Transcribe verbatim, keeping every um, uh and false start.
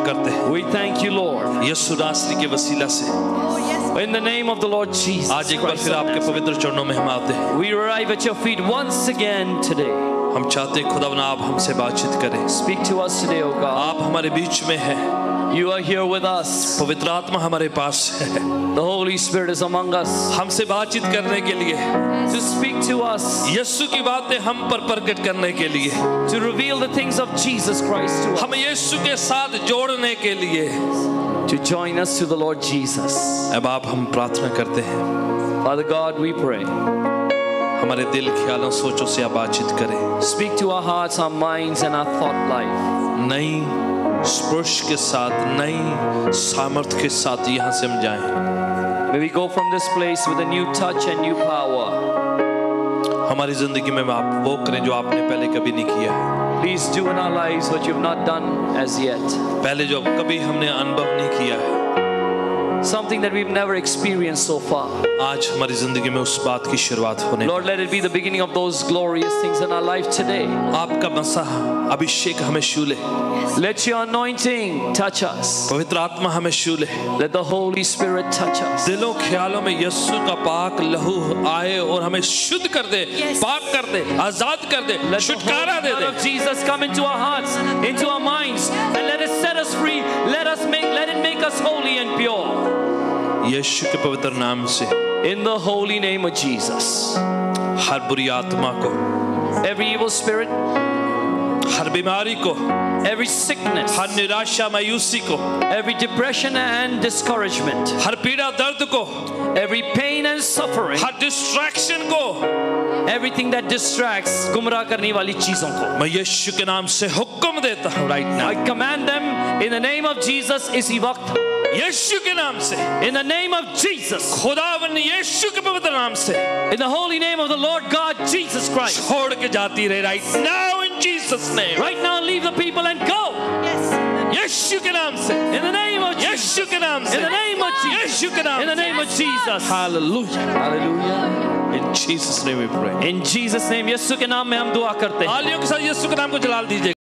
करते हैं। We thank you, Lord. यीशु नासरी के वसीला से In the name of the Lord Jesus आज एक बार Christ फिर of आपके Nazareth, पवित्र चरणों में हम आते हैं। we arrive at your feet once again today. हम चाहते हैं खुदावंद आप हमसे बातचीत करें। Speak to us today, O God. आप हमारे बीच में हैं। You are here with us. पवित्र आत्मा हमारे पास है। The Holy Spirit is among us हमसे बातचीत करने के लिए, to speak to us, यीशु की बातें हम पर प्रकट करने के लिए, to reveal the things of Jesus Christ to us, हम यीशु के साथ जोड़ने के लिए। to join us to the Lord Jesus. अब आप हम प्रार्थना करते हैं। Father God, we pray. हमारे दिल, ख्यालों, सोचों से आप बातचीत करें। Speak to our hearts, our minds, and our thought life. नई स्पर्श के साथ, नई सामर्थ्य के साथ यहाँ से हम जाएं। May we go from this place with a new touch and new power. हमारी जिंदगी में आप वो करें जो आपने पहले कभी नहीं किया है। Please do in our lives what you've not done as yet. पहले जो कभी हमने अनुभव नहीं किया है, Something that we've never experienced so far. आज हमारी जिंदगी में उस बात की शुरुआत होने। Lord, let it be the beginning of those glorious things in our life today. आपका मसाह, अभिषेक हमें छू ले। Let your anointing touch us. पवित्र आत्मा हमें छू ले। Let the Holy Spirit touch us. दिलों ख्यालों में यीशु का पाक लहू आए और हमें शुद्ध कर दे, पाक कर दे, आजाद कर दे, Let the छुटकारा Holy they blood they. of Jesus come into our hearts, into our minds, and let it set us free. Let us make, let it make us holy and pure. यीशु के पवित्र नाम से In the holy name of Jesus. हर बुरी आत्मा को, Every evil spirit, हर बीमारी को, every sickness, हर निराशा मायूसी को, every depression and discouragement, हर पीड़ा दर्द को, every pain and suffering, हर डिस्ट्रैक्शन को, everything that distracts, गुमराह करने वाली चीजों को, मैं यीशु के नाम से हुक्म देता हूँ right now. I command them in the name of Jesus. इसी वक्त यीशु के नाम से, in the name of Jesus, खुदावन यीशु के पवित्र नाम से in the holy name of the Lord God Jesus Christ. छोड़ के जाती रहे right now in Jesus name. Right now, leave the people and go. यीशु के नाम से, In the name of Jesus. यीशु के नाम से, In the name of Jesus. यीशु के नाम In the name of Jesus. Hallelujah. Hallelujah. In Jesus name we pray। In Jesus name, यीशु के नाम में हम दुआ करते हैं। तालियों के साथ यीशु के नाम को जलाल दीजिए।